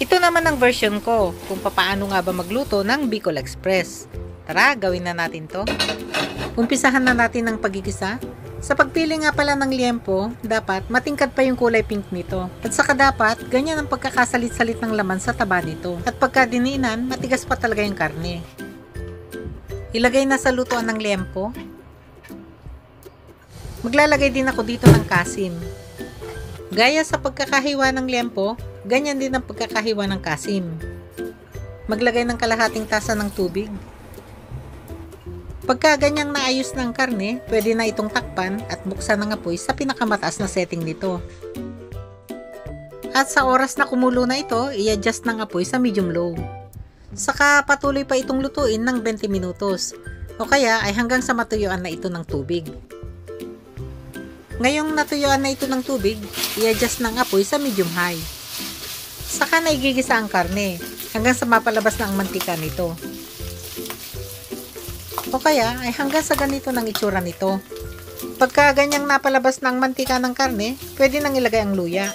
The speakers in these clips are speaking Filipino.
Ito naman ang version ko kung paano nga ba magluto ng Bicol Express. Tara, gawin na natin to. Umpisahan na natin ang pagigisa. Sa pagpili nga pala ng liempo, dapat matingkad pa yung kulay pink nito. At saka dapat, ganyan ang pagkakasalit-salit ng laman sa taba nito. At pagka diniinan, matigas pa talaga yung karne. Ilagay na sa lutuan ng liempo. Maglalagay din ako dito ng kasim. Gaya sa pagkakahiwa ng liempo, ganyan din ang pagkakahiwa ng kasim. Maglagay ng kalahating tasa ng tubig. Pagka ganyang naayos ng karne, pwede na itong takpan at buksan ng apoy sa pinakamataas na setting nito. At sa oras na kumulo na ito, i-adjust ng apoy sa medium-low. Saka patuloy pa itong lutuin ng 20 minutos o kaya ay hanggang sa matuyuan na ito ng tubig. Ngayong natuyuan na ito ng tubig, i-adjust ng apoy sa medium-high. Saka na igigisa ang karne hanggang sa mapalabas na ang mantika nito. O kaya ay hanggang sa ganito ng itsura nito. Pagka ganyang napalabas ng mantika ng karne, pwede nang ilagay ang luya.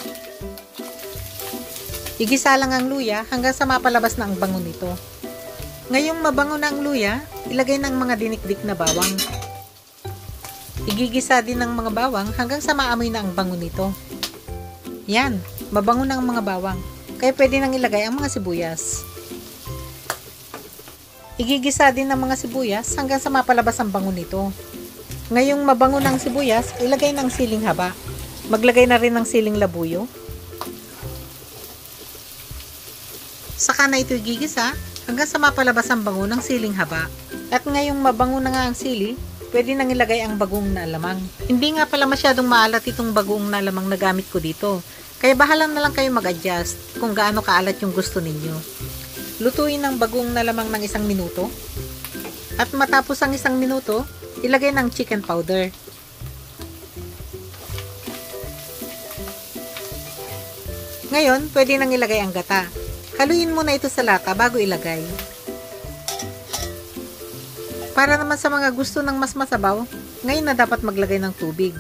Igisa lang ang luya hanggang sa mapalabas na ang bango nito. Ngayong mabango na ang luya, ilagay ng mga dinikdik na bawang. Igigisa din ng mga bawang hanggang sa maamoy na ang bango nito. Yan, mabango na ang mga bawang. Kaya pwede nang ilagay ang mga sibuyas. Igigisa din ng mga sibuyas hanggang sa mapalabas ang bango nito. Ngayong mabango ng sibuyas, ilagay ng siling haba. Maglagay na rin ng siling labuyo. Saka na ito igigisa hanggang sa mapalabas ang bango ng siling haba. At ngayong mabango na nga ang sili, pwede nang ilagay ang bagoong na alamang. Hindi nga pala masyadong maalat itong bagoong na alamang na gamit ko dito. Kaya bahala na lang kayo mag-adjust kung gaano kaalat yung gusto ninyo. Lutuin ng bagoong na lamang ng 1 minuto. At matapos ang 1 minuto, ilagay ng chicken powder. Ngayon, pwede nang ilagay ang gata. Haluin muna ito sa lata bago ilagay. Para naman sa mga gusto ng mas masabaw, ngayon na dapat maglagay ng tubig.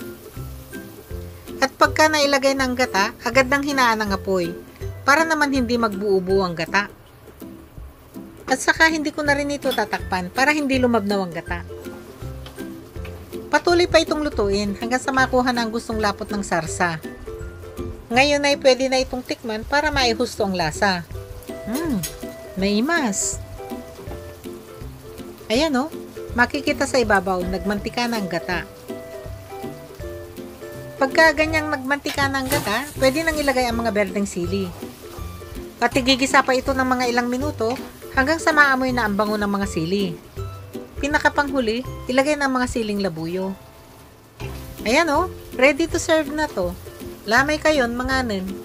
At pagka nailagay ng gata, agad nang hinaan ang apoy. Para naman hindi magbuo-buo ang gata. At saka hindi ko na rin ito tatakpan para hindi lumabnaw ang gata. Patuloy pa itong lutuin hanggang sa makuha na ang gustong lapot ng sarsa. Ngayon ay pwede na itong tikman para maihusto ang lasa. May imas. Ayan o, makikita sa ibabaw, nagmantika na ang gata. Pagka ganyang nagmantika na ang gata, pwede nang ilagay ang mga berdeng sili. At igigisa pa ito ng mga ilang minuto hanggang sa maamoy na ang bango ng mga sili. Pinakapanghuli, ilagay ng mga siling labuyo. Ayan o, ready to serve na to. Lamay kayon mga nen.